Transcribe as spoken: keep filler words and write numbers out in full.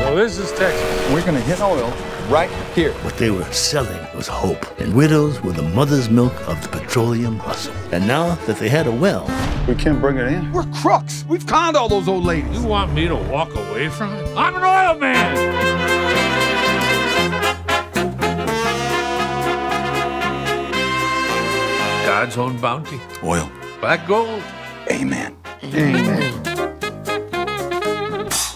So this is Texas. We're gonna hit oil right here. What they were selling was hope, and widows were the mother's milk of the petroleum hustle. And now that they had a well, We can't bring it in. We're crooks. We've conned all those old ladies. You want me to walk away from it? I'm an oil man! God's own bounty. Oil. Black gold. Amen. Amen.